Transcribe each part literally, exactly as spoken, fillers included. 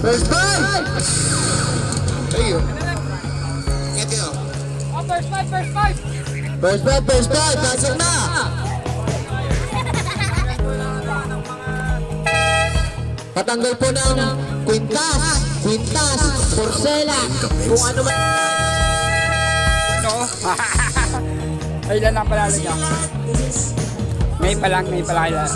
First five! Ayun. Ito yun. Oh, first five, first five! First five, first five! Pasok na! Patanggal po ng kwintas, kwintas, porcelain, kung ano man. No? Ay, ilan ang palalo niya? May pa lang, may pa lang.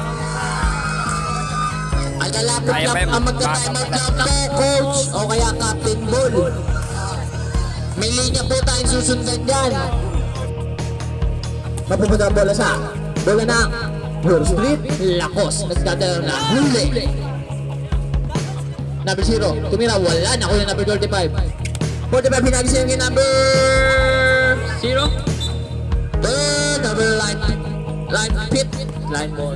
Ay, nalapit lang ang magka-timer count ng coach o kaya Captain Bull. May linya po tayong susundan dyan. Mapupunta ang bola sa bola na Wall Street, Lakos, nagdadala na huli. Number zero, tumira, wala, nakuha number thirty-five. forty-five, hinagising yung number zero. Then, number line, line pit, line ball.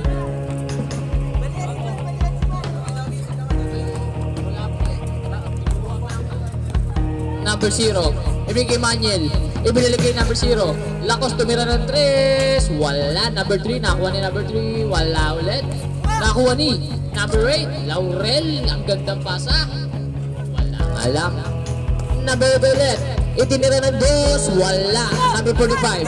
Number zero, ibigay Manuel, ibinigay number zero. Lakos, tumira ng tres, wala. Number three, nakuha ni number three, wala ulit. Nakuha ni number eight, Laurel, ang gandang pasa. Wala nga lang. Number ulit, itinira ng dos, wala. Number forty-five.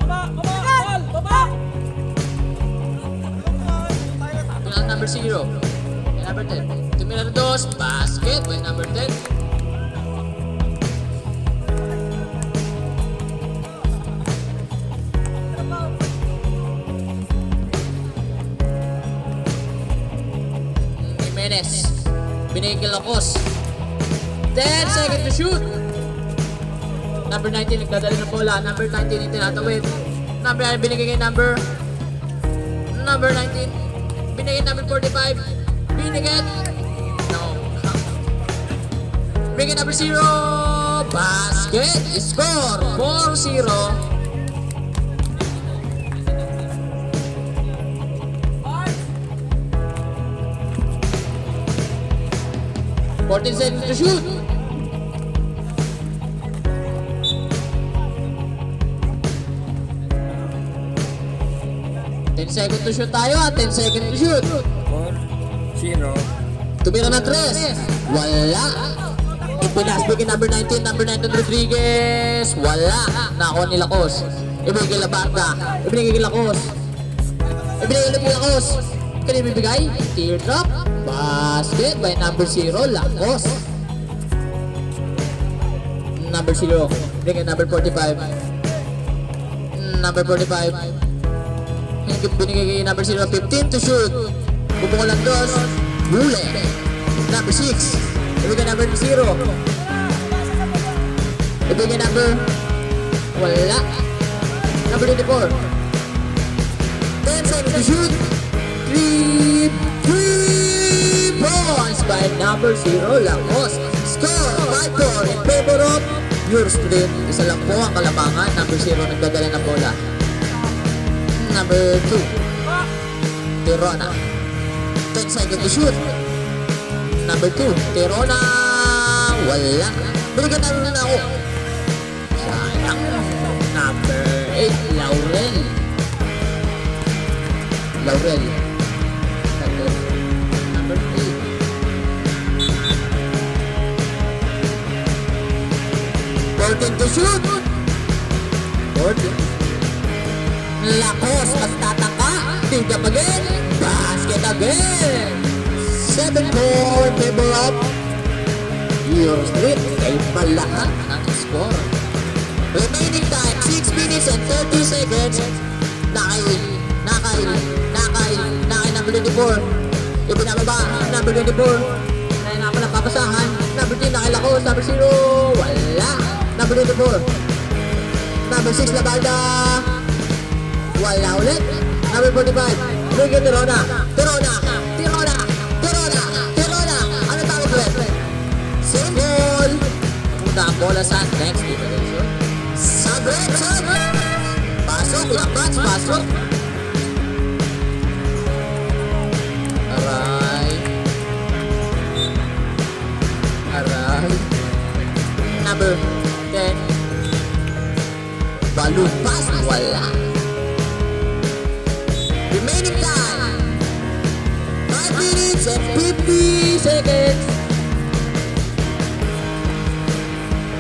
Number zero, number ten. Tumira ng dos, basket by number ten. Jimenez, binigay kay Lakos. ten seconds to shoot. Number nineteen, nagdadali ng bola. Number nineteen, itinatawid. Number nine, binigay kay number Number nineteen, binigay number forty-five. Binigay No Binigay number zero. Basket, score four zero. fourteen seconds to shoot. ten seconds to shoot tayo ah. ten seconds to shoot. four zero. Tumira na tres. Wala. Ipinasbigay number nineteen, number nineteen Rodriguez. Wala. Nakuha ni Lakos. Ibigay kay Labanda. Ibigay kay Lakos. Ibigay kay Lakos. Kaya ibibigay? Teardrop. Basket by number zero, Lakos. Number zero, bigay number forty-five. Number forty-five. Binigay kay number zero, fifteen to shoot. Bubukol ang dos. Huli. Number six. Ibigay number zero. Ibigay number. Wala. Number twenty-four. ten seconds to shoot. three. three points by number zero, Lakos. Score five four in favor of your student. Isa lang po ang kalamangan. Number zero nagdadala ng bola. Number two, Tirona. ten seconds to shoot. Number two, Tirona. Wala. Binigyan na rin ako. Sayang. Number eight, Laurel. Laurel. Number three. fourteen to shoot. fourteen. Lakos, magtataka. Tingnan again. Basket again. seven four in favor of your street. Kayo pala ang score. Remaining time, six minutes and thirty seconds. Nakay, nakay, nakay, nakay number twenty-four. Ibinababa, number twenty-four. Kaya nga pala papasahan. Number ten, nakay Lakos. Number zero, wala. Number twenty-four. Number six, Labalda. Wala ulit. Number forty-five. Bigyan Tirona. Tirona. Tirona. Tirona. Tirona. Ano tawag ulit? Same ball. Punta ang bola sa next generation. Sabretson. Pasok. Labas. Pasok. Aray. Aray. Number ten. Balupas. Wala. Remaining time five minutes and fifty seconds.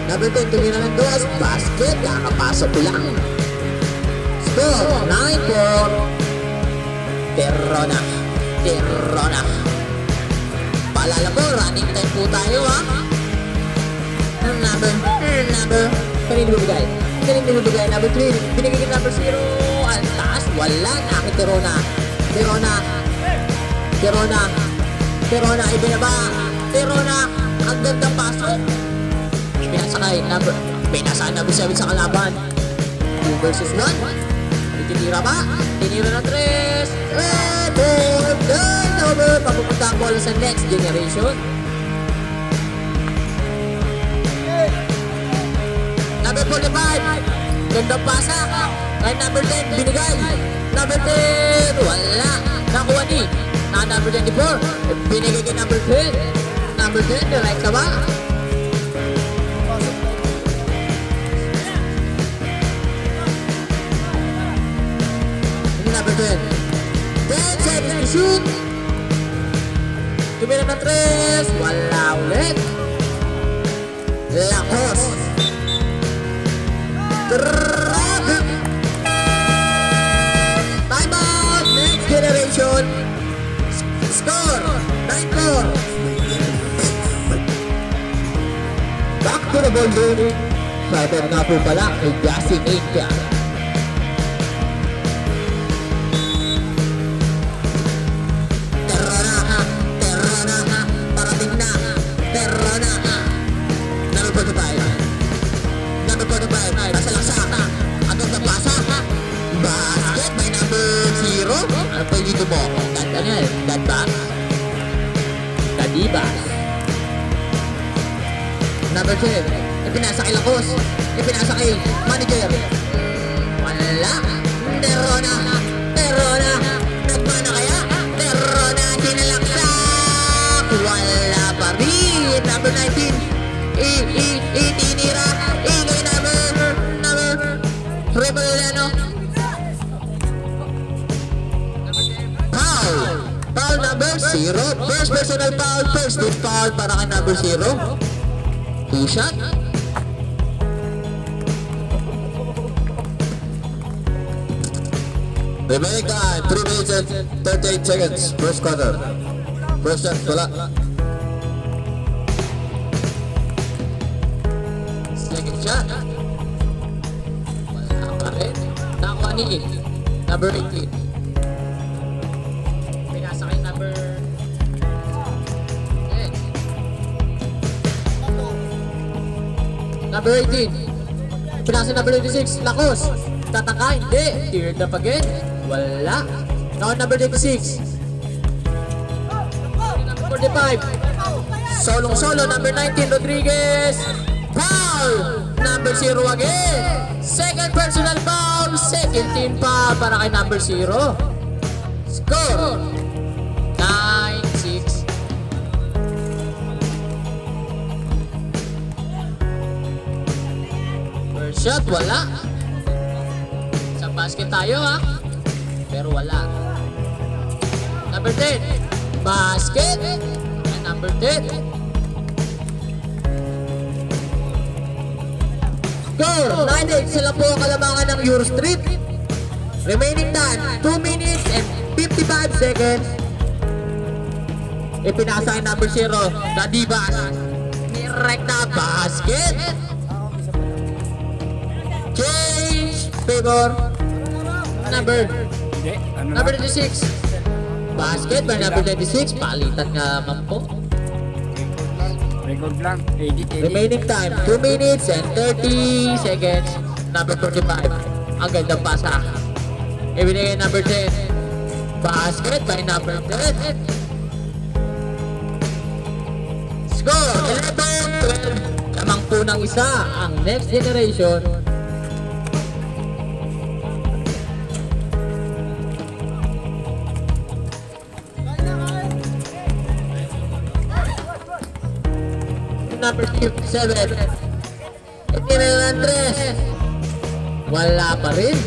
Number ten, tumira ng dos. Basket, kakapasok lang. Score, nine four. Terona. Terona. Paalala po, running time po tayo ha. Number, number, kanina bibigay. Kanina bibigay, number three. Binigay ka number zero. Ang taas, wala na. Terona. Terona. Terona. Terona, ibinaba. Terona, ang gandang pasok. Pinasakay, number, pinasakay number seven sa kalaban. two versus one. Tinira ba? Tinira na tres. Red ball, turnover. Papupunta ang bola sa next generation. Number forty-five. Gandang pasa. Kay number ten, binigay. Number ten, wala. Nakuha ni. Na number twenty-four, binigay kay number ten. Number ten, direct ka ba? Number ten. ten seconds to shoot. Tumira na tres. Wala ulit. Lakos. Time out. Next generation. Score. nine four. Back to the ball game. Sabi nga po pala kay Jassy India. Dito mo, that ano yan, that back, Kadibas. Number ten, ipinasa kay Lakos, ipinasa kay manager. Wala, Terona, Terona, nagmana kaya, Terona, sinalaksak, wala pa rin. Number nineteen, i, i, itinira, ingay number, number, Remolano. Foul number zero. First personal foul. First team foul para kay number zero. Two shot. Remaining time, three minutes and thirty-eight seconds. First quarter. First shot, wala. Second shot. Wala pa rin. Nakuha ni number eighteen. Number eighteen. Pinasa number twenty-six. Lakos. Tataka. Hindi. Teared up again. Wala. Now number twenty-six. Number forty-five. Solong solo. Number nineteen. Rodriguez. Foul. Number zero again. Second personal foul. Second team foul para kay number zero. Score. nine six. Shot, wala. Sa basket tayo ha. Pero wala. Number ten. Basket. And number ten. Score. nine eight. Sila po ang kalamangan ng Eurostreet. Remaining time. two minutes and fifty-five seconds. Ipinasa ang number zero. Kadibas. Nirekta basket. Change favor number number twenty-six. Basket by number twenty-six. Palitan nga man po. Record lang. Edit, edit. Remaining time two minutes and thirty seconds. Number forty-five. Ang gandang pasa. Ibinigay number ten. Basket by number ten. Score eleven twelve. Lamang po ng isa ang next generation. Number seven. Itinay ng tres. Wala pa rin.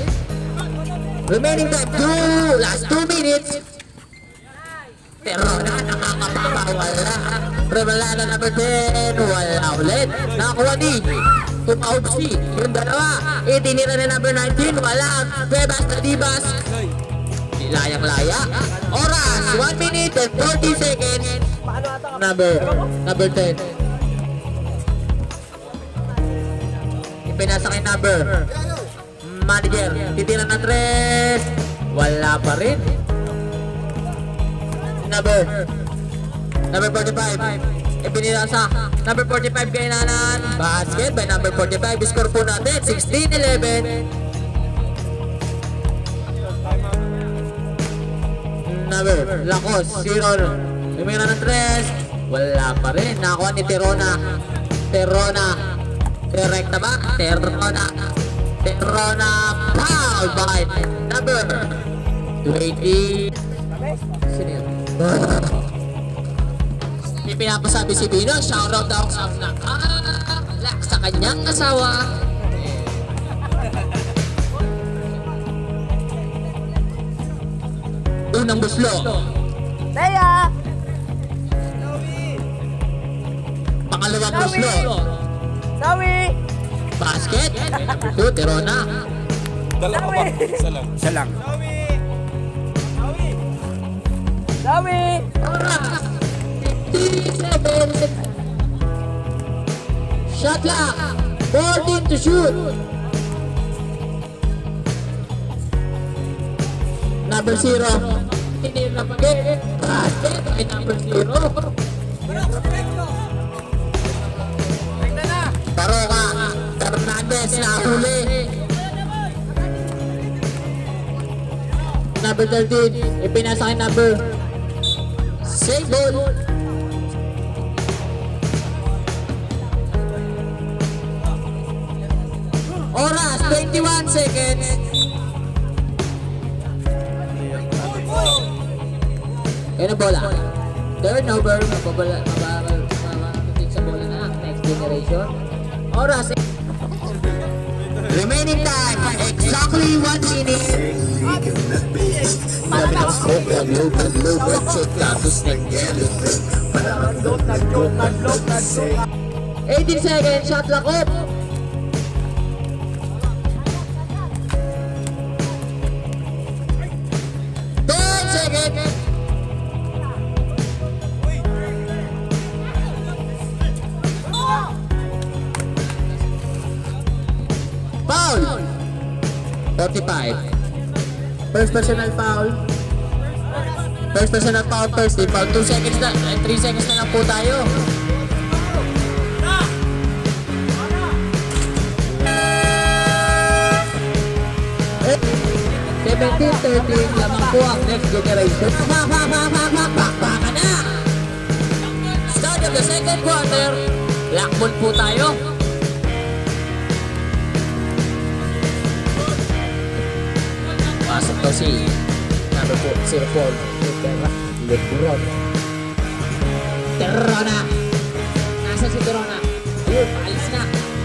Remaining time two. Last two minutes. Pero na nakakapapa. wala. Wala na number ten, wala ulit. Nakakuha ni Tumaubsi, yung dalawa. Itinira na number nineteen, wala. Bebas na Dibas. Layang-laya. Oras, one minute and forty seconds. Number, number ten. Ipinasa kay number. Manager, titira na tres. Wala pa rin. Number, number forty-five. Ipinasa, number forty-five kay Nanan. Basket by number forty-five. Score po natin, sixteen eleven. Number, Lacos, zero. Tumira ng tres. Wala pa rin. Nakakuha ni Terona. Terona. Direkta ba? Terona. Terona. Foul by number twenty. Sino yun? May pinapasabi si Bino. Shoutout daw sa nakalak sa kanyang asawa. Unang buslo. Saya! Pangalawang buslo. Sawi! Basket. Ito, Terona. Dalawa ba? Isa lang. Isa lang. Sawi! Oras. fifty-seven. Shot clock. fourteen to shoot. Number zero. Hindi na pag-get. Basket. Ay number zero. Baroka. Fernandez na huli. Number thirteen. Ipinasa kay number. Save ball. Oras. twenty-one seconds. Yan ang bola. Turnover. Mababala. Mababala sa bola na. Next generation. Oras. Remaining time. Exactly one minute. eighteen seconds. Shot clock up. ten seconds. Foul. forty-five. First personal foul. First personal foul, first team foul. two seconds na, three seconds na lang po tayo. seventeen thirteen lamang po ang next generation. Bak, bak, bak, bak, bak, bak, baka na! Start of the second quarter. Blackball po tayo. Pasok daw si number four, zero four, Lebron. Terona. Nasa si Terona? Ayun, paalis na.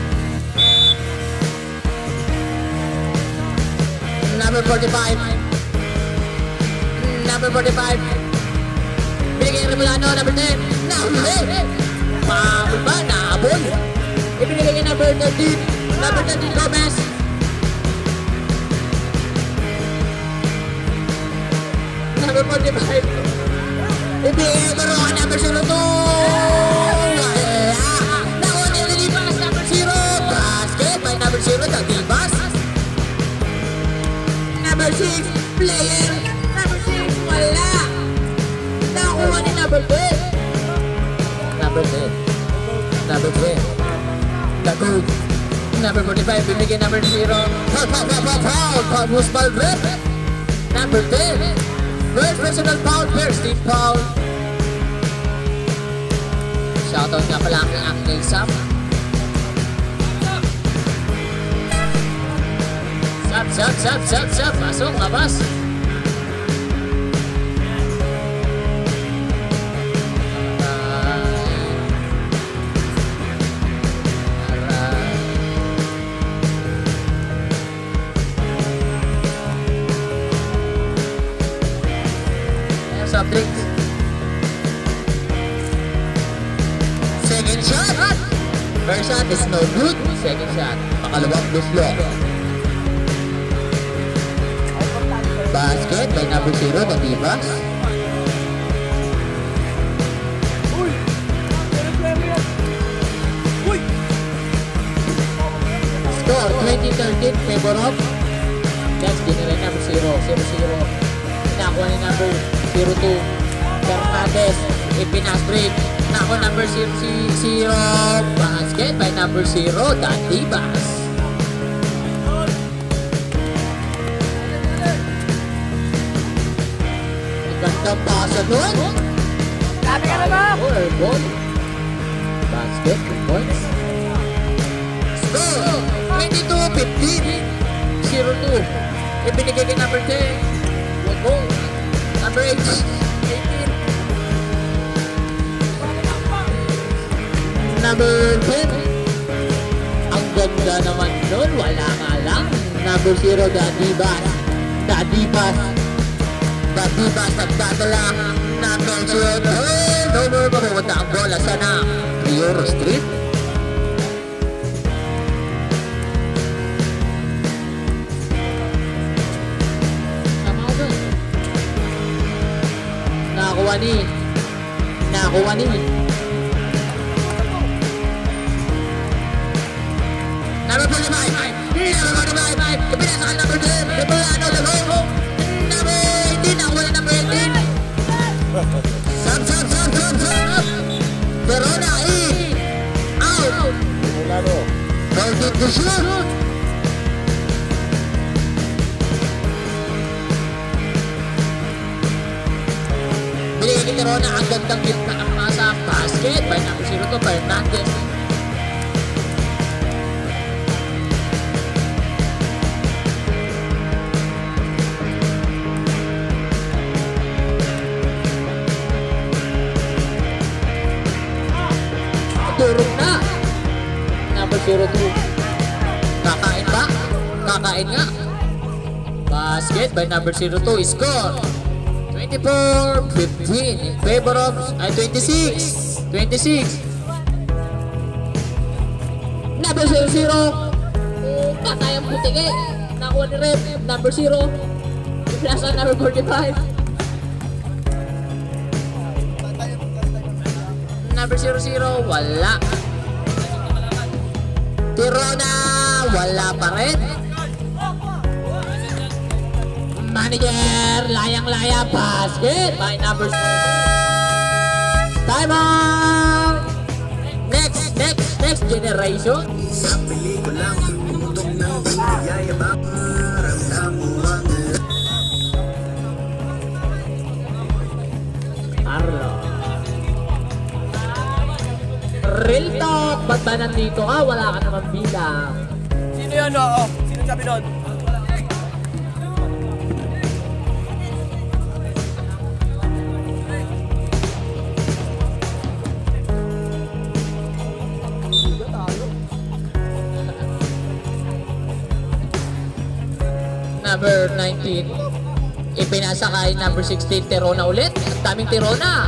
Number forty-five. Number forty-five. Binigay yung Remolano, number ten. Nahuli! Pahabol ba? Nahabol. Ibinigay yung number thirteen. Number thirteen, Gomez. Number forty-five. Ibigay yung Baroka, number zero two. Wala. Nakuha niya nilibas, number zero. Basket by number zero, Tagibas. Number six, player. Number six, wala. Nakuha ni number ten. Number ten. Number ten. Tagog. Number forty-five, bibigyan number zero. Foul, foul, foul, foul, foul. Foul, was foul, red. Number ten. First personal foul, first team foul. Shoutout nga pala ang aking Sam. Sap, sap, sap, sap, sap. Pasok, labas. Soft drinks. First shot is no good. Second shot, makalawang loose long. Basket by number zero, Natibas. Score twenty thirteen, favor of next generate number zero, zero zero. Nakuha ni number zero two, Fernandez. Ipinas break. Nakuha number zero zero. Basket by number zero, Natibas. Gandang pasa doon. Sabi ka na ba? Or ball. Basket, two points. Score! twenty-two fifteen. zero two. Ibinigay kay number ten. One goal. Number eight. eighteen. Number ten. Ang ganda naman doon. Wala nga lang. Number zero, Natibas. Natibas. Natibas nagdadala ng Belgian. Over mapupunta ang bola sana Rio Street. Tama ko doon. Nakakuha ni Nakakuha ni Number forty-five. Number forty-five. Kapinasakan number ten. Number ano, Lago. Number eighteen. Nakuha na number eighteen. Sub, sub, sub, sub, sub. Verona in. Out. Fourteen to shoot. Binigay ni Verona ang gandang hit na ang masa basket by number zero to Fernandez. Turok na. Number zero two. Kakain ba? Kakain nga. Basket by number zero two. Score twenty-four fifteen in favor of ay twenty-six. twenty-six. Number zero zero. Patay ang putingi. Nakuha ni Rep. Number zero. Plus ang number forty-five. Number zero zero, wala. Tirona, wala pa rin. Manager, layang-laya, basket by number time out. Next, next, next generation. Sa pelikulang tumutok ng yayabang ramdamuang Arlo. Real talk, ba't ba nandito ka? Wala ka naman bilang. Sino yun? Oo. Sino sabi doon? Number nineteen. Ipinasa kay number sixteen, Tirona ulit. Ang daming Tirona.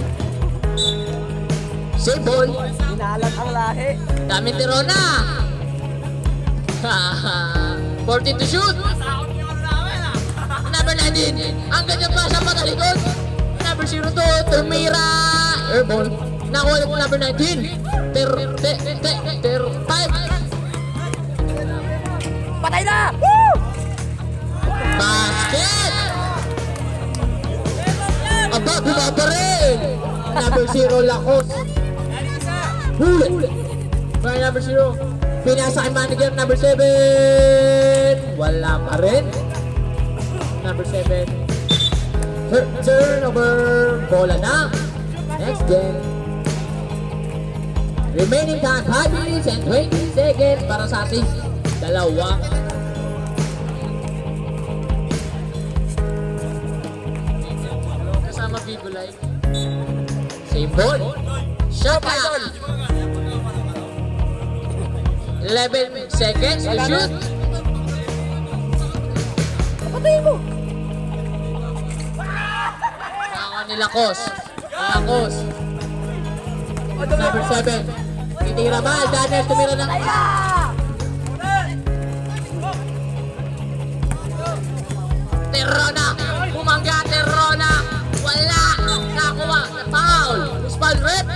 Save ball. Inalat ang lahi. Daming Tirona. fourteen to shoot. Number nineteen. Ang ganyang pasa pa sa likod. Number zero two, Tumira. Airball. Nakuha ko number nineteen. Ter, te, te, ter, five. Patay na! Woo! Basket! Aba, bumaba rin! Number zero, Lacos. Huli! By number zero. Pinasa kay manager, number seven. Wala pa rin. Number seven. Tur turnover. Bola na. Next game. Remaining time, five minutes and twenty seconds para sa ating dalawa. Kasama Vigo Live. Same ball. Shot clock. eleven seconds to shoot. Patay mo! Nakakuha ni Lacos. Lacos. Number seven. Tinitira mal. Daniel tumira ng... Patay na! Terrona! Bumangga Terrona! Wala! Nakuha! Na foul! Usman Red!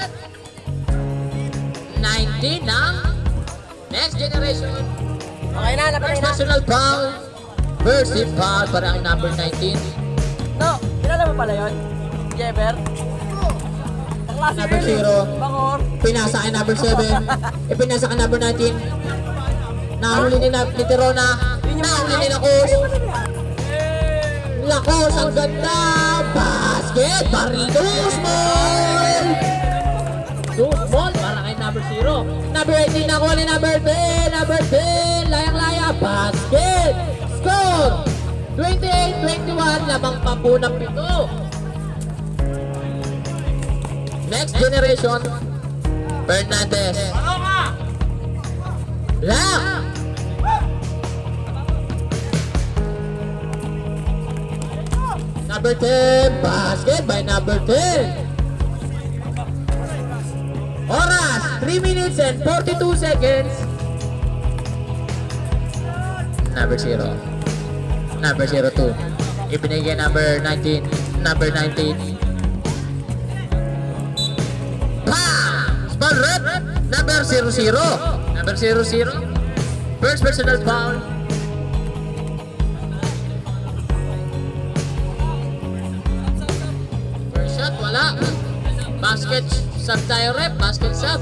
nineteen ng Next Generation. Okay na, napatay First na. personal foul. First team foul para ang number nineteen. No, kilala mo pala yun? Jeber? Kaklase Number yun. zero. Bangor. Pinasa kay number seven. Ipinasa kay number nineteen. Nahuli ni, na, ni Terona. Nahuli ni Lacos. Lacos, ang ganda! Basket! Barrito! Small! Too small para kay number zero. Number eighteen nakuha ni number ten. Number ten. Layang-laya. Basket! Score! twenty-eight twenty-one. Lamang pa po ng pito. Next Generation. Fernandez. Lang! Number ten. Basket by number ten. Oras, three minutes and forty-two seconds. Number zero. Number zero two. Ibinigay number nineteen. Number nineteen. Bam! Small red. Number zero zero. Number zero zero. First personal foul. First shot, wala. Basket sub tayo rep, basket sub.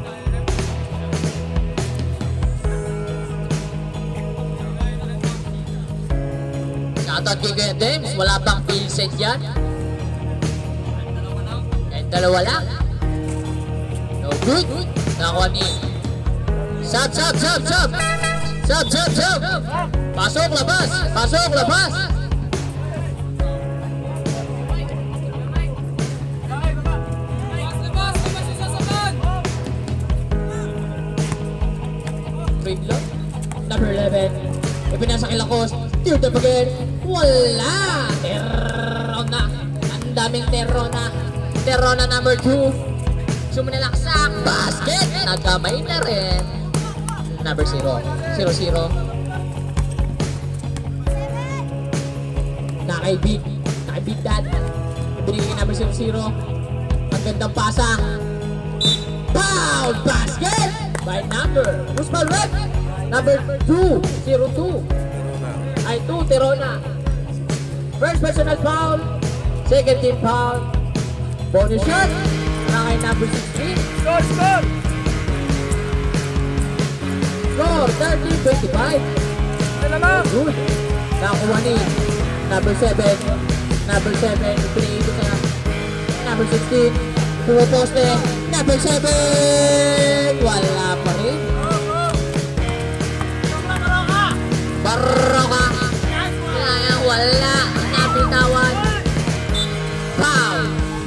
Shoutout kay Kuya James, wala pang field set yan. Kahit dalawa lang. No good. Nakuha ni sub, sub, sub, sub. Sub, sub, sub. Pasok, labas. Pasok, labas. Number eleven. Ipinasa kay Lacos. Third up again. Wala! Terrona. Ang daming Terrona. Terrona number two. Sumanilaksak. Basket. Nagkamay na rin. Number zero. Zero zero. Nakaibig. Nakaibig dad. Ibinigay kay number zero zero. Ang gandang pasa. Foul! Basket! By number. Usman Red. Number two, zero two. Ay, two, Terona. First personal foul. Second team foul. Bonus shot. Nakay number sixteen. Score, score! Score, thirty twenty-five. Ano naman? Good. Nakakuha ni number seven. Number seven. Pinigay ko sa number sixteen. Pumaposte. Number seven. Wala pa rin. Baroka. Kaya wala. Nabitawan. Foul.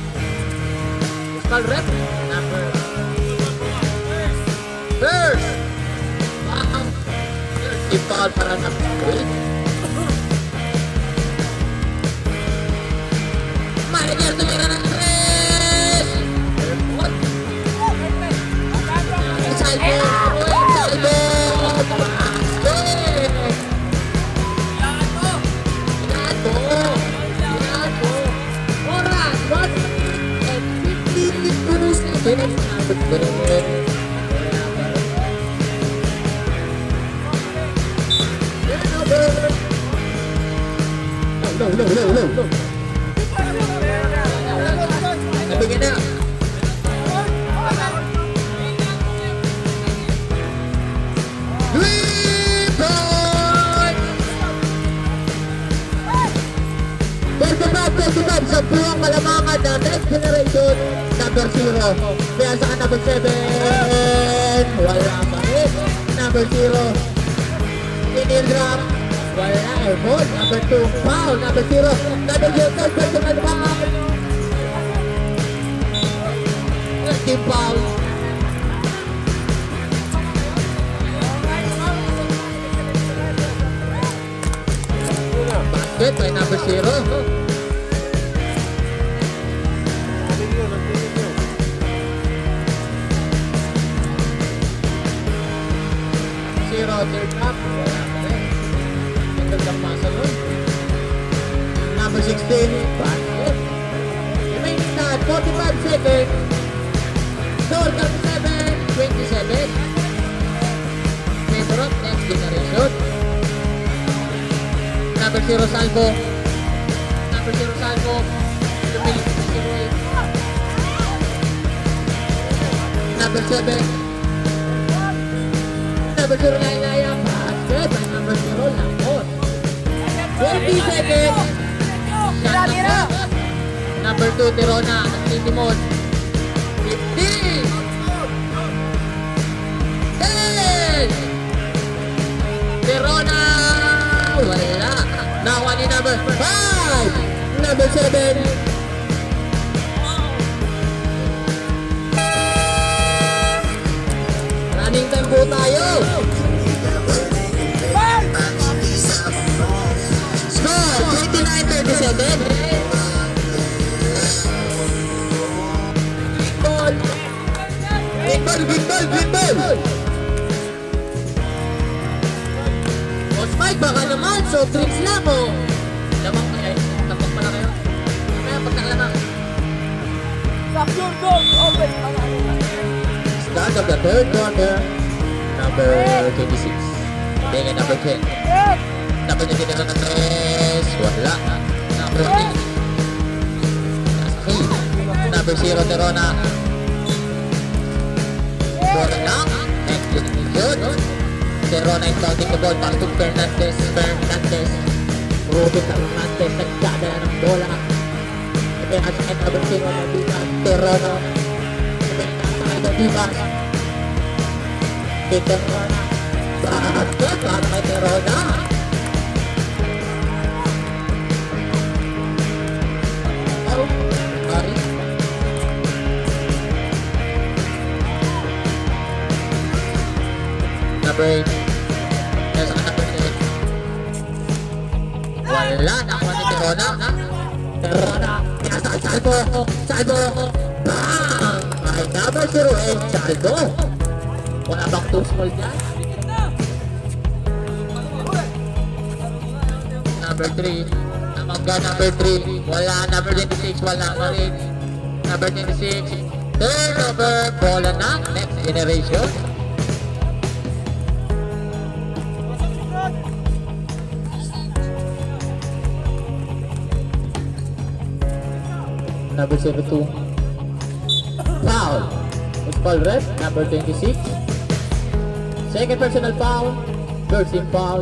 Usman rep. Number. First. Wow. thirty foul para sa eight. Manager tumira ng tres. Salvo. Salvo. No, no, no, no, no. Nabigyan na. Three points! thirty-five thirty-five sa buong kalamangan na Next Generation. Number zero. Kaya sa number seven. Wala pa rin. Number zero. Inil drop. Wala. Airball. Number two. Foul. Number zero. Number zero. Third personal foul. Third team foul. Basket by number zero. now, third up. Wala pa rin. Ito lang masa nun. Number sixteen, basket. Remaining time, forty-five seconds. Score thirty-seven twenty-seven. Favor of next generation. Number zero, Salvo. Number zero, Salvo. Lumili sa zero eight. Number seven. Number zero, Lailaya. Basket. By number zero, Lamos. twenty seconds. Shot clock. Number two, Tirona. Nagtitimon. fifteen. ten. Tirona. Wala. Nakuha ni number five. Number seven. Running time po tayo. Score twenty-nine thirty-seven. Big ball, big ball, big ball. Boss Mike, baka naman, soft drinks lang mo. Lamang pa kayo, tapos pala kayo. Kaya pag nakalamang. Stop your goal! Open! Start of the third quarter, number twenty-six. Dengan number ten. Number twenty na ng tres. Wala. Number three. three. Number zero, Terona. Terona na. Next to the good. Terona inbounding the ball back to Fernandez. Fernandez. Ruben Fernandez. Nagdadala ng bola. Kaya at sa number zero, Terona. Terona. Dimas. Big Terona. Bakit? Bakit may Terona? Oh, sorry. Number eight. Nasa ka number eight. Wala. Nakuha ni Terona. Terona. Pinasakal Salvo. Salvo. Bang! Ay, number zero eight. Salvo. Wala bang too small dyan? Number three. Namangga number three. Wala. Number twenty-six. Wala pa rin. Number twenty-six. Turnover. Bola na. Next generation. Number zero two. Foul. It's foul rep. Number twenty-six. Second personal foul. First team foul.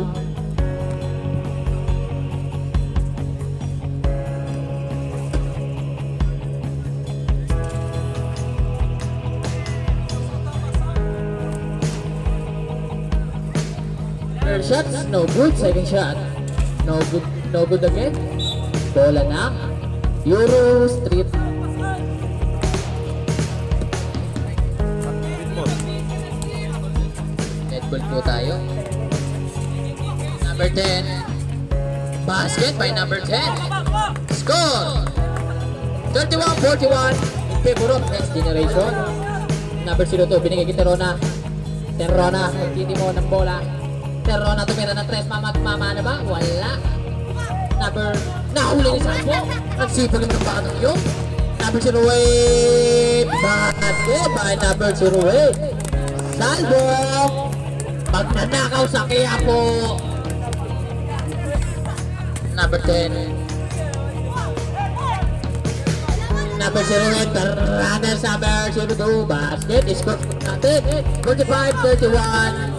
First shot, no good. Second shot, no good. No good again. Bola na. Euro Street. Netball po tayo. Number ten. Basket by number ten. Score! thirty-one forty-one in favor of next generation. Number zero two. Binigay kay Terona. Terona. Magtitimo ng bola. Terona tumira ng tres. Mama, mama na ba? Wala. Number, nahuli ni Salvo. Ang sipag ng batang yun. Number zero eight. Basket by number zero eight. Salvo. Magnanakaw sa kaya po. Number ten. Number zero eight. Runner sa number zero two. Basket. Score natin. forty-five thirty-one.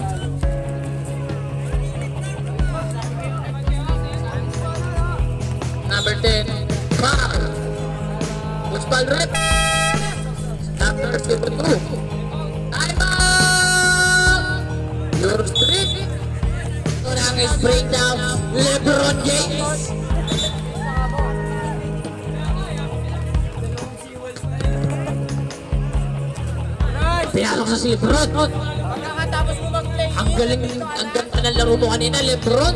Number ten, foul. Muspal rep. Number zero two. Time out. Your street. Orang is breakdown. LeBron James. Pinalok sa si LeBron. Ang galing, ang ganda ng laro mo kanina, LeBron.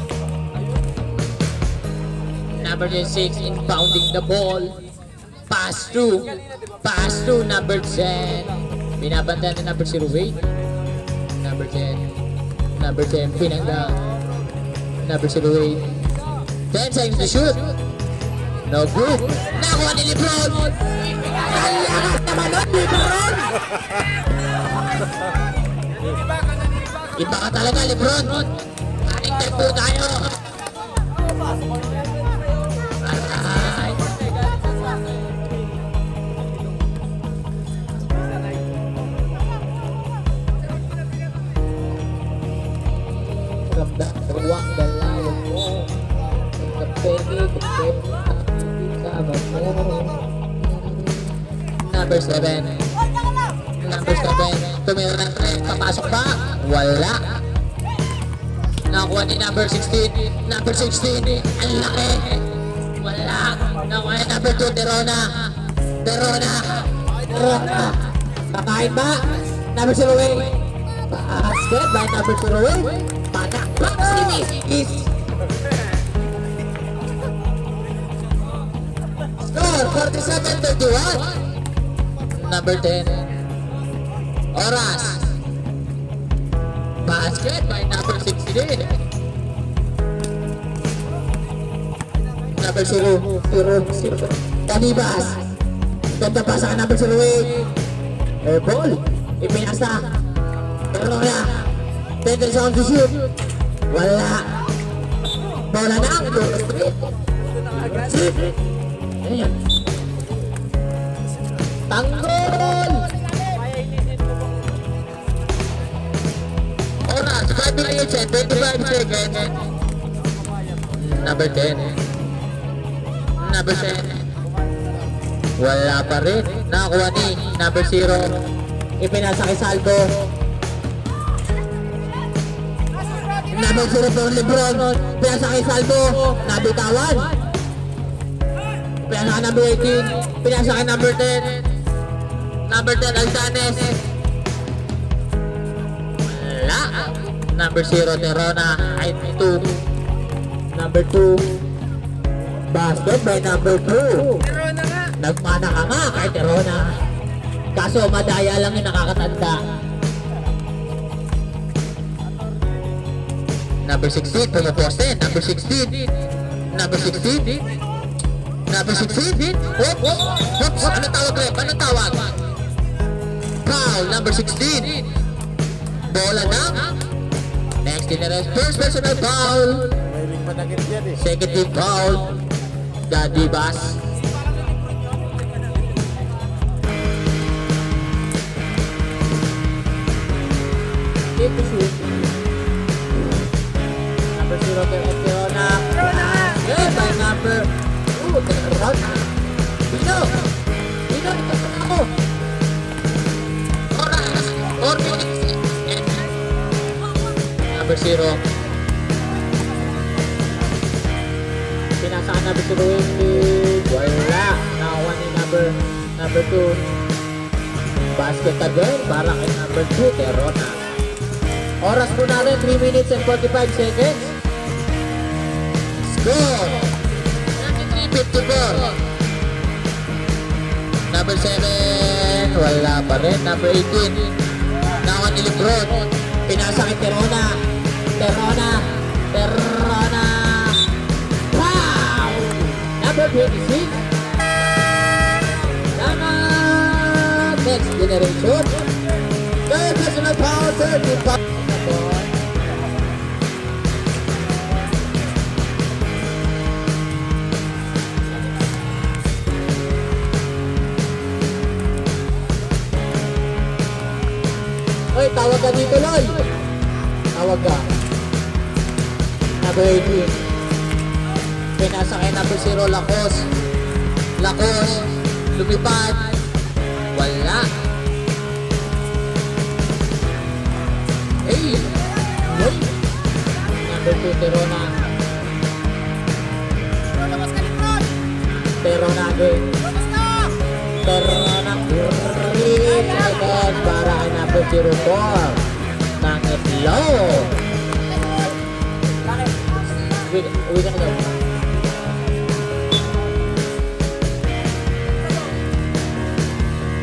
Number six inbounding the ball. Pass through. Pass through number ten. Binabantayan na number zero eight. Number ten. Number ten, pinangga. Number zero eight. ten seconds to shoot. No good. Nakuha ni Lebron. Kailangan naman nun, Lebron. Iba ka talaga, Lebron. Ating tempo tayo. Aray. Ramdam ruang dalawa mo. Kapegi, kapegi, kaban mo. Number seven. Number seven. Tumira ng tren. Papasok ba? Wala. Nakuha ni number sixteen. Number sixteen. Ang laki. Wala. Nakuha ni number two. Terona. Terona. Terona. Kakain ba? Number zero eight. Basket by number zero eight. Panak. Si Miss. Score forty-seven thirty-one. Number ten. Oras. Basket by number sixteen. Number zero. Zero. Zero. Tanibas. Ganda pa sa number zero eight. Air ball. Ipinasa. Terona. ten seconds to shoot. Wala. Bola na ang street. Ayan. Tanggol! Oras, five minutes and twenty-five seconds. Number ten. Number ten. Wala pa rin. Nakakuha ni number zero. Ipinasa kay Salvo. Number zero for Lebron. Pinasa kay Salvo. Nabitawan. Pinasa kay number eighteen. Pinasa kay number ten. Number ten, Altanes. Wala. Number zero, Terona. I two. Number two. Basket by number two. Nagmana ka nga kay Terona. Kaso madaya lang yung nakakatanda. Number sixteen, pumaposte. Number sixteen. Number sixteen. Number sixteen. Whoops. Whoops. Ano tawag, Rep? Ano tawag? Foul. Number sixteen. Bola na. Next generation. First personal foul. Second team foul. Daddy Bass. Keep the shoot. Number zero, Terona. Good by number. Ooh, Terona. Pino. Pino, ito sa ako. Oras. Four minutes. Number zero. Pinasa ka number zero. Wala. Nakakuha ni number number two. Basket again para kay number two, Terona. Oras po natin, three minutes and forty-five seconds. Score! ninety-three fifty-four. Number seven. Wala pa rin. Number eighteen. Nakuha ni Lebron. Pinasa kay Terona. Terona. Terona. Wow! Number twenty-six. Tama! Next generation. Third personal foul. Third team foul. Oy, tawag ka dito, Loy. Tawag ka. Number eighteen. Pinasa kay number zero, Lacos. Lacos. Lumipad. Wala. Hey. Loy. Number two, Terona. Terona again. Terona. three seconds para kay number zero four ng Slow. Uwi, uwi ka na daw.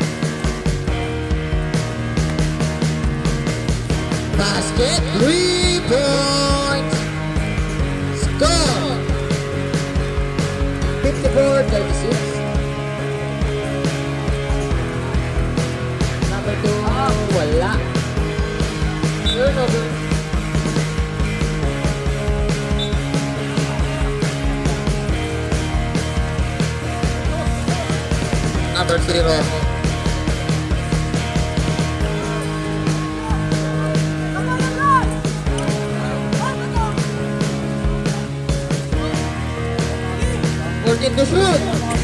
Basket three. points. Score fifty-four thirty-six. Number two, wala. Turnover. Number zero. fourteen to shoot.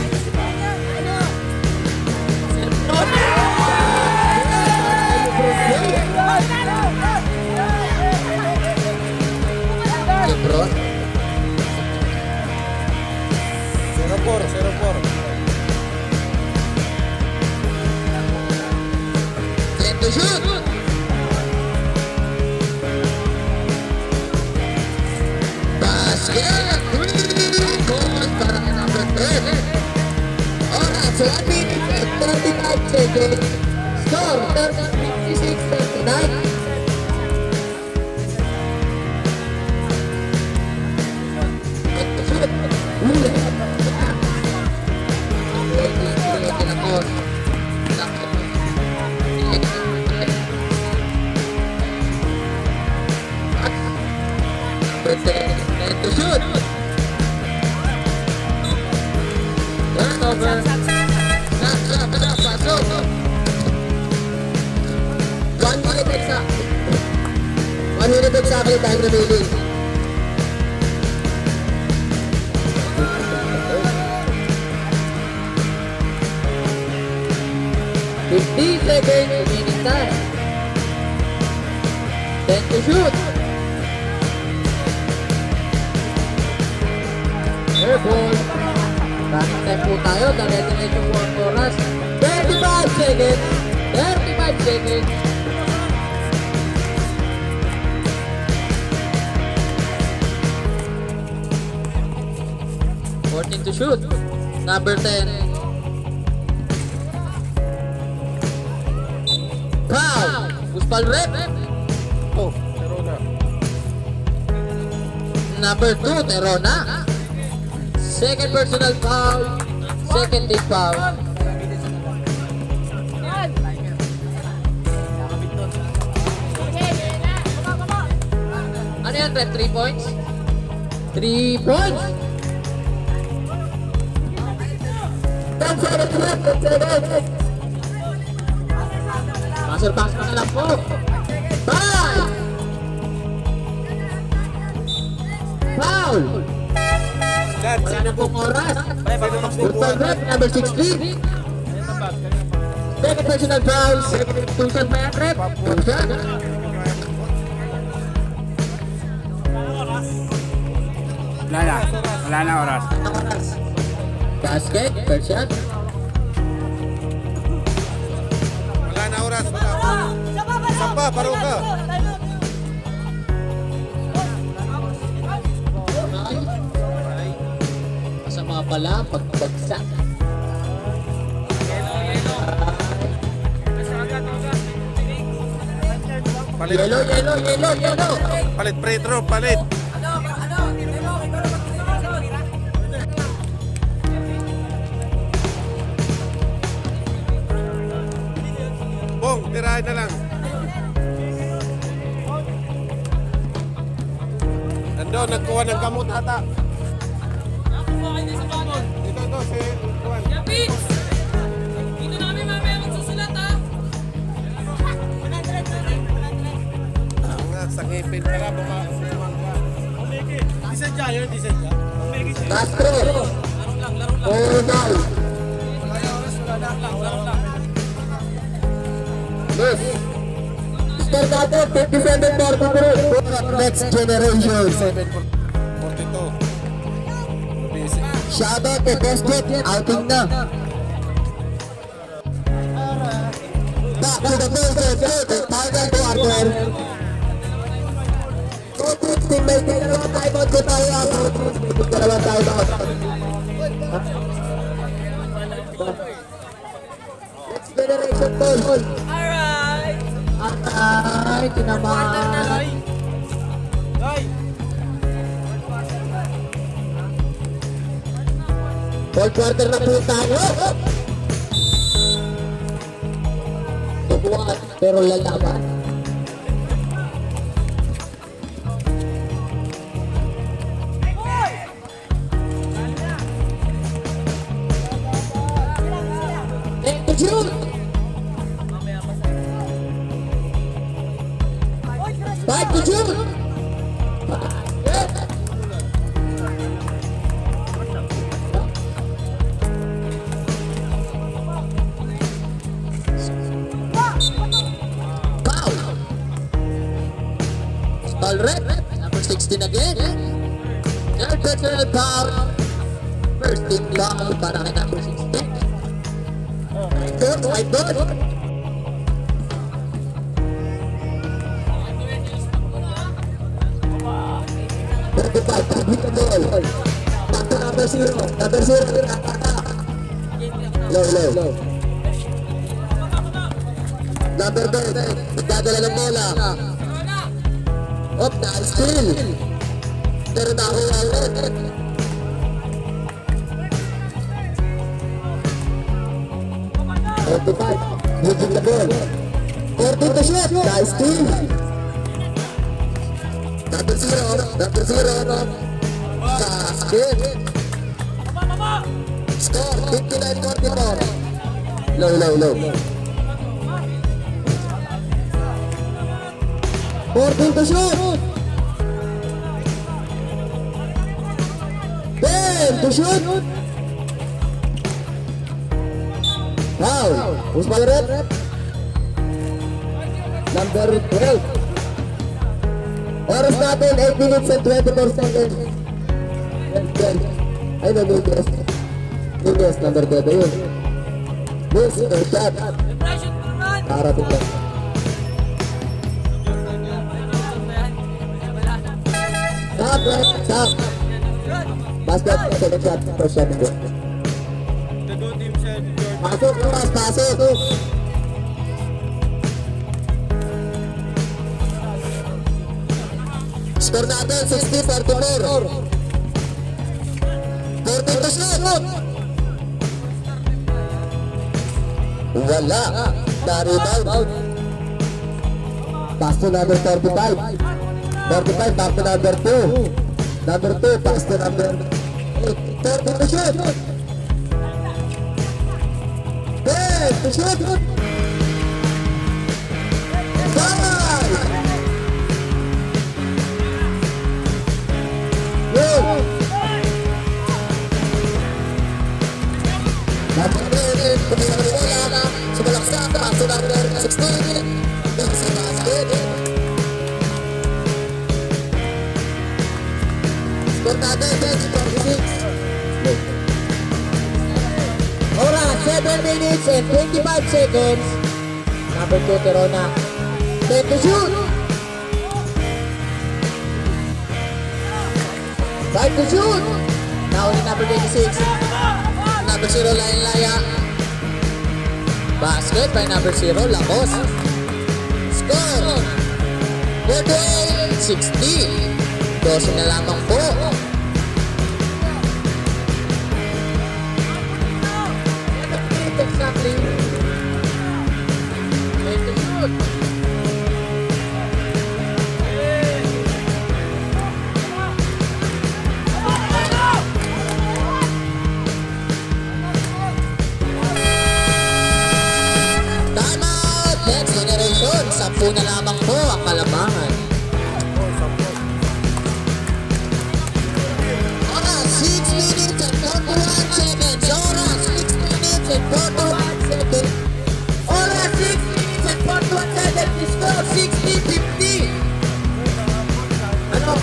Lebron. zero four, zero four. ten to shoot. Basket. Para number ten. Alright, so one minute and thirty-five seconds. Score fifty-six thirty-nine. And to shoot. Turnover. Nasa, nasa, pasok. One minute exact. One minute exactly time remaining. fifteen seconds remaining time. ten to shoot. Airball. Bakit time po tayo? Dire-diretso po ang oras. thirty-five seconds. thirty-five seconds. fourteen to shoot. Number ten. Foul. Puspal rep. Oh, Terona. Number two, Terona. Second personal foul. Second team foul. Ano yan, Red? three points? three points! Master pass pa na lang po. Five! Foul! Wala na pong oras. Football rep, number sixteen. Second personal foul. Second tusan pa yan, rep. Tusan. Wala na. Wala na oras. Basket, first shot. Wala na oras. Sapa, paro ka. Masama pala, pagbagsak. Palit. Yellow, yellow, yellow, yellow. Palit, free throw, palit. Bong, tirahin na lang. Nandun, nagkuha ng gamot ata. Ito, ito, si Juan. Dito na kami mamaya magsusulat ha. Nga, sa ngipin pala, baka sumangka. Di sadya yun, di sadya. Castro. Oh, now. Yes. Star natin, fifty-seven forty-three. Next generation. seven forty-two. Shout out kay Basket, outing na. Back to the building, building, final quarter. Coaches, teammate, may dalawang timeout ko tayo. Coaches, may dalawang timeout. Next generation ball. Alright. Alright, tinamaan. Fourth quarter na po tayo. Tubuan, pero lalaban. Take the shoot. Five to shoot. All right, number sixteen again. Third personal foul. First team foul para kay number sixteen. Good, right good. thirty-five, public the ball. Back to number zero. Number zero, low, low. Number ten, nagdadala ng bola. Up, nice steal. Pero nakuha ulit. thirty-five, moving the ball. forty to shoot, nice steal. Number zero, number zero. Basket. Score, fifty-nine forty-four. Low, low, low. fourteen to shoot. ten to shoot. Foul. Who's my rep? Number twelve. Oras natin eight minutes and twenty-four seconds. Ay, no, Nunes. Nunes, number twelve yun. Nunes, third shot. Parating lang. Stop, right? Stop. Basket, second shot, first shot. Pasok, mas, pasok. Score natin, sixty forty-four. fourteen to shoot. Wala. Na-rebound. Pass to number thirty-five. thirty-five, back to number two. Number two, pass to number eight. thirty to shoot. ten to shoot. five. Good. Number eight, kumisa ng bola. Sumalaksak, pass to number sixteen. Nasa basket. Score natin, twenty forty-six. Oras, seven minutes and twenty-five seconds. Number two, Terona. ten to shoot. five to shoot. Now in number twenty-six. Number zero, Lain Laya. Basket by number zero, Lacos. Score. forty-eight sixty. twelve na lamang po. Exactly. Make the shoot. Time out! Next generation. Sampu na lamang po ang kalamangan. six minutes and forty-one seconds. Oras, six minutes and forty-one seconds. Oras, six minutes and forty-one seconds. The score, sixty fifty. Ano?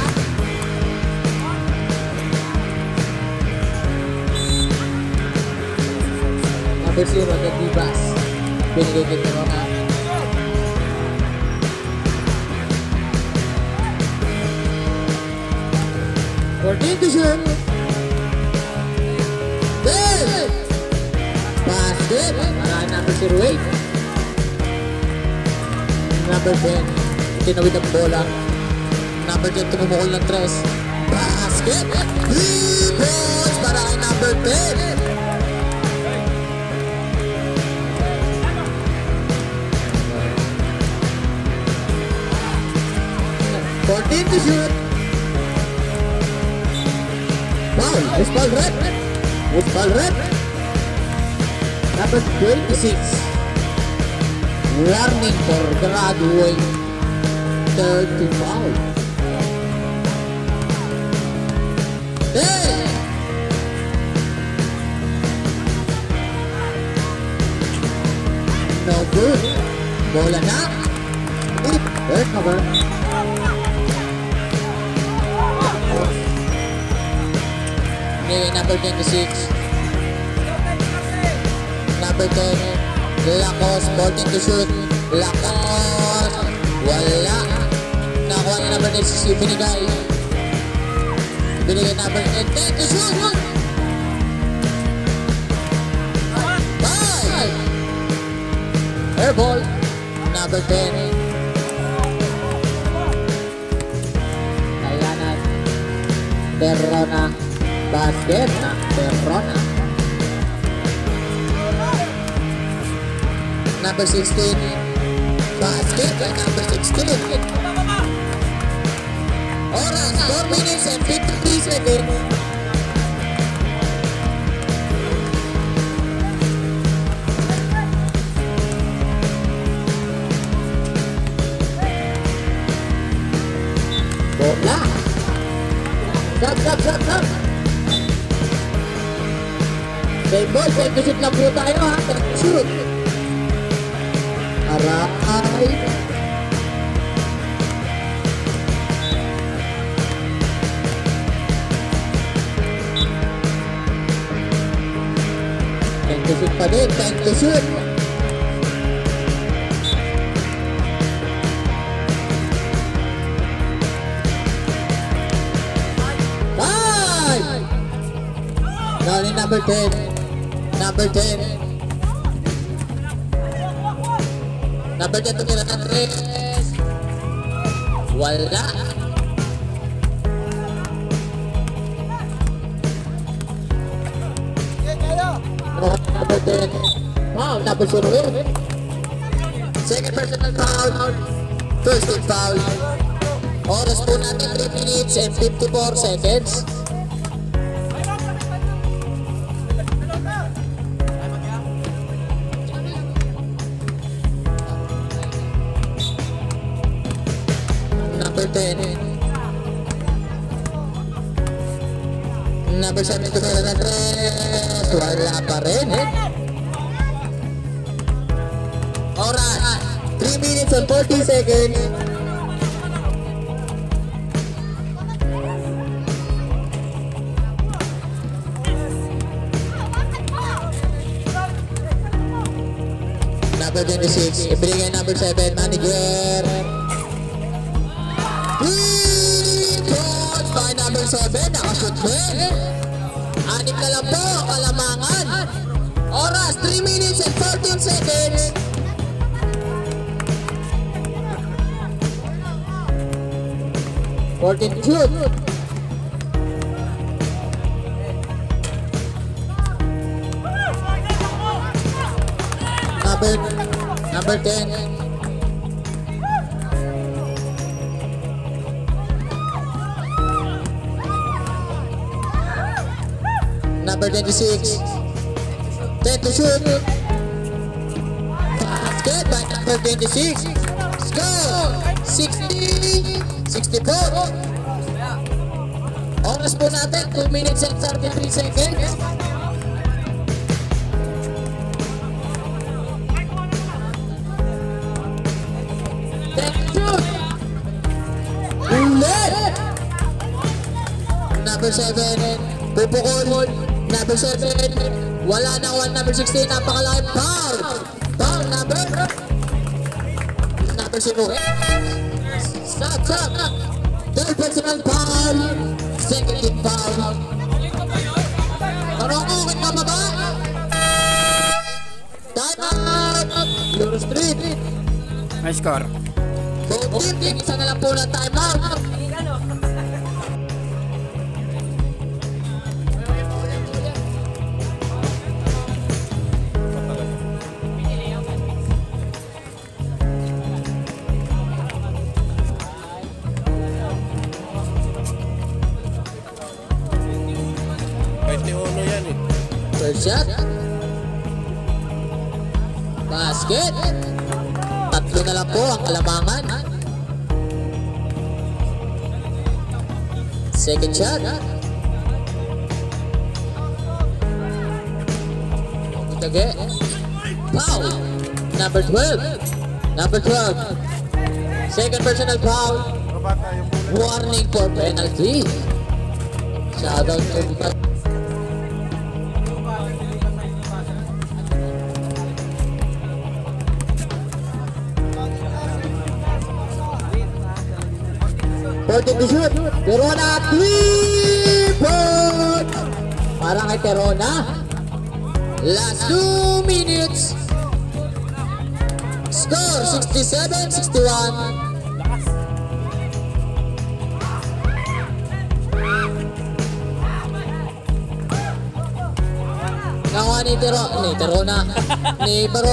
Number zero, Nagibas. Binigay kay Terona. fourteen to shoot. ten. Basket. Para number zero eight. Number ten. Tinawid ang bola. Number ten tumumukol ng tres. Basket! three points para kay number ten. fourteen to shoot. Foul. It's foul red. It's foul red. Number twenty-six. Warning for graduate. thirty foul. Hey! No good. Bola na. Third cover. Anyway, number twenty-six. Number ten. Lakos. fourteen to shoot. Lakos. Wala. Nakuha niya number twenty-six yung binigay. Binigay number ten. ten to shoot. Five. Airball. Number ten. Kayanan. Terrona. Basket na Terrona. Number sixteen. Basket na number sixteen. Oras, four minutes and fifty-three seconds. Bola. Stop, stop, stop, stop. Save ball, save to shoot lang po tayo ha. Save to shoot. Aray. Save to shoot pa din, save to shoot. Five. Now in number ten. Number ten. Number ten tumira ng tres. Wala. Oh, number ten. Wow, number zero. Second personal foul. First team foul. Oras po natin three minutes and fifty-four seconds. Number ten. Number seven tumira ng tres. Wala pa rin. Oras. three minutes and forty seconds. Number twenty-six. Ibigay number seven. Manager. Three points by number seven. Nakashoot din. Anim na lang po. Kalamangan. Oras. three minutes and fourteen seconds. fourteen to shoot. Number, number ten. Number twenty-six. ten to shoot. Basket by number twenty-six. Score. sixty. sixty-four. Oras po natin. two minutes and thirty-three seconds. ten to shoot. Ulit. Number seven. Pupukol. Number seven. Wala na one. Number sixteen. Napakalaki. Foul. Foul number. Number zero. Stop, stop. Third personal foul. Second team foul. Parang okay ka ba ba? Time out. Euro Street. May score. Both team, isa na lang po na time out. shot. Basket. Tatlo na lang po ang kalamangan. Second shot. Tage. Foul. Number twelve. Number twelve. Second personal foul. Warning for penalty. Shout out to fourteen to shoot. Terona three point. Parang kay Terona. Last two minutes. Score sixty-seven sixty-one. Nakuha ni Tero, ni Terona, ni Baro.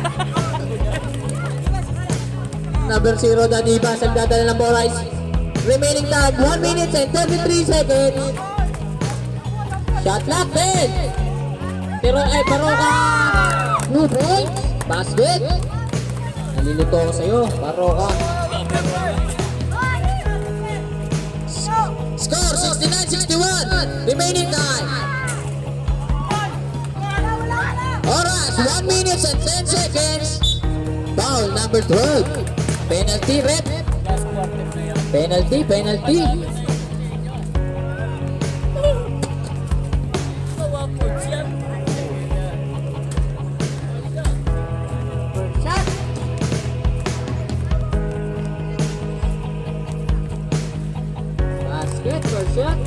Number zero, Danibas, ang dadala ng bola. Remaining time, one minute and thirty-three seconds. Shot clock, ten. Pero ay Baroka. Two points. Basket. Nalilito ako sa'yo, Baroka. Score sixty-nine sixty-one. Remaining time. Alright, one minute and ten seconds. Foul number twelve. Penalty, red. Penalty, penalty. Basket, first shot.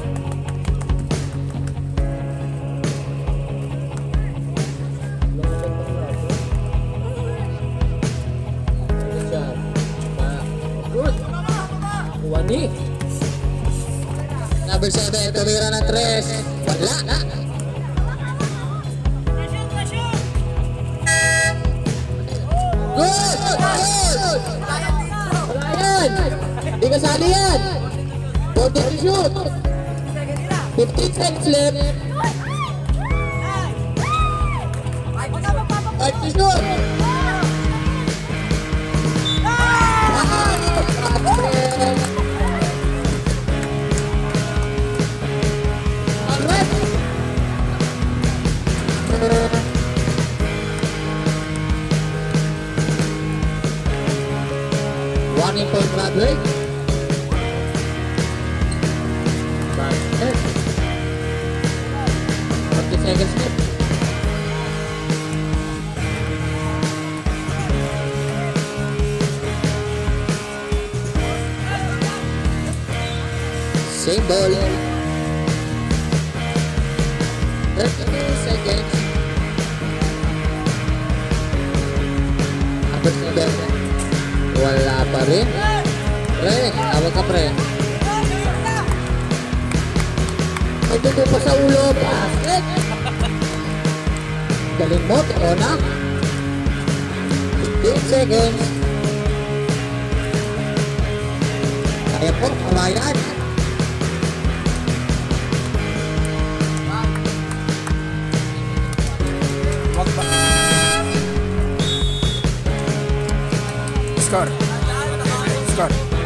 Wani. Number seven, tumira ng tres. Wala na. Good! Good! Wala yan! Di kasali yan! fourteen shoot! fifteen seconds left! five to shoot! Warning for Bradley. Basket. forty seconds left. Same ball. thirty-two seconds. Abot na ba? Wala pa rin. Pre, tawag ka pre. May tuto pa sa ulo. Basket. Galing mo, Terona. fifteen seconds. Kaya po, kamayan. Score. Score.